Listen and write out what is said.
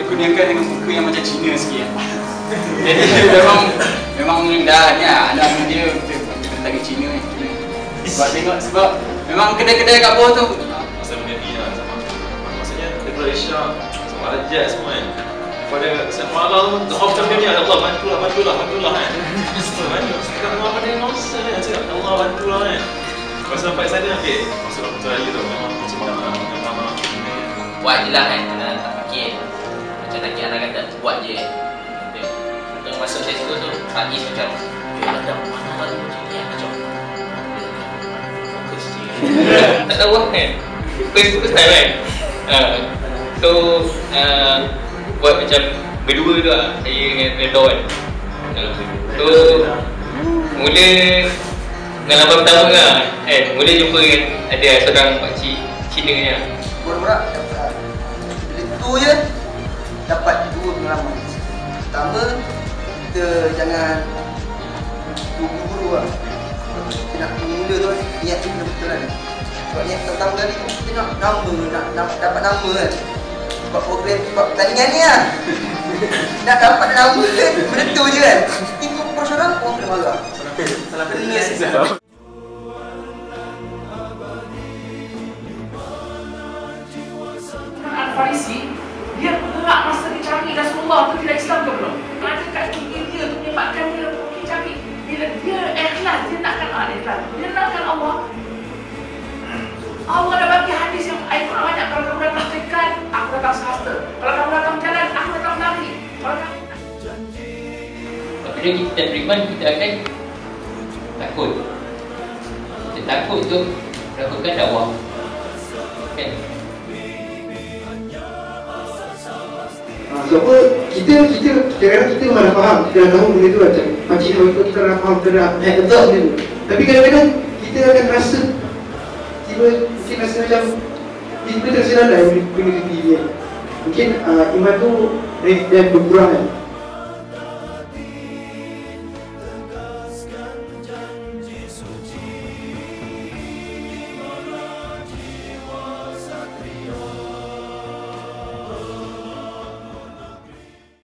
aku niakan dengan muka yang macam Cina sikit. Jadi memang dah ni anak dia kita tarik Cina ni. Sebab memang kedai-kedai kat bawah tu pasal benda ni lah sama. Maksudnya daripada Isyak sama Rajat semua kan. Pada saat malam doa macam ni, Allah bantulah kan. Sekarang orang pada nonsense kan, cakap Allah bantulah kan. Lepas sampai sana okey, masuk waktu raya tu memang macam mana buat je lah kan, kena tak fikir. Macam lagi anak kata, buat je. Untuk masuk saya situ tu, pagi macam ada mana lalu macam ni, macam fokus je. Tak tahu kan, fokus time kan. So, buat macam berdua tu lah, saya dengan Redo kan. So, mula pengalaman pertama lah kan, mula jumpa kan ada seorang pakcik Cina ni lah. Murah-murah dapat itu je dapat dua pengalaman. Pertama, kita jangan buru-buru lah. Kita nak mula tu niat kita betul kan. Sebab niat pertama kali tu kita nak nama, nak dapat nama kan. Sebab program, sebab pertandingan ni lah. Nak dapat nama kan, benda tu je kan. Itu persoalan orang kena marah. Salah kena sikit. Farisi, dia bergerak masa dia cari Rasulullah tu tidak Islam ke belum? Ada kat India tu menyebabkan dia mungkin cari. Bila dia ikhlas, dia nakkan ikhlas. Dia nakkan Allah. Allah dah bagi hadis yang Al-Quran banyak. Kalau kamu datang praktikan, aku datang sahasta. Kalau kamu datang berjalan, aku datang menari. Kalau kamu... Apabila kita beriman, kita akan takut. Kita takut tu melakukan dakwah. Kan? Sebab kita kadang-kadang kita memang dah faham, kita dah tahu benda tu macam pakcik tu kita dah faham, kita dah adopt benda tu. Tapi kadang-kadang kita akan rasa mungkin rasa macam kita tersilap benda diri dia. Mungkin iman tu dia berkurang kan.